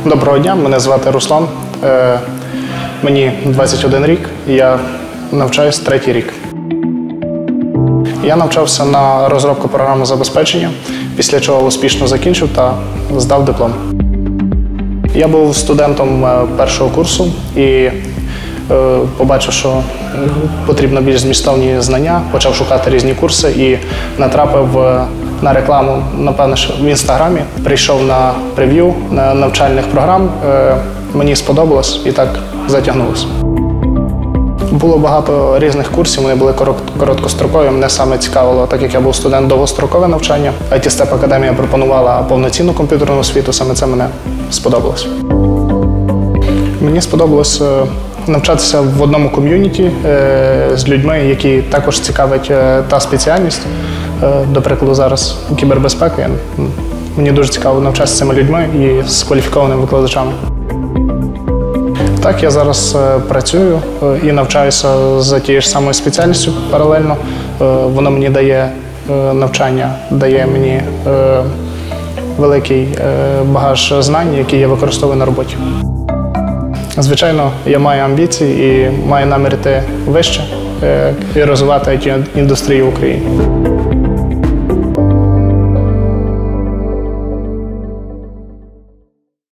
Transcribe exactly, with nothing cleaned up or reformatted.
Доброго дня, мене звати Руслан. Мені двадцять один рік, і я навчаюсь третій рік. Я навчався на розробку програмного забезпечення, після чого успішно закінчив та здав диплом. Я був студентом першого курсу і побачив, що потрібно більш змістовні знання, почав шукати різні курси і натрапив на рекламу, напевно, в Інстаграмі. Прийшов на прев'ю на навчальних програм, мені сподобалось і так затягнулося. Було багато різних курсів, вони були короткострокові. Мене саме цікавило, так як я був студент, довгострокове навчання. ай ті степ Академія пропонувала повноцінну комп'ютерну освіту, саме це мене сподобалось. Мені сподобалось навчатися в одному ком'юніті з людьми, які також цікавить та спеціальність. До прикладу, зараз кібербезпека. Мені дуже цікаво навчатися з цими людьми і з кваліфікованими викладачами. Так, я зараз працюю і навчаюся за тією ж самою спеціальністю паралельно. Воно мені дає навчання, дає мені великий багаж знань, які я використовую на роботі. Звичайно, я маю амбіції і маю намір йти вище і розвивати ай ті-індустрію в Україні.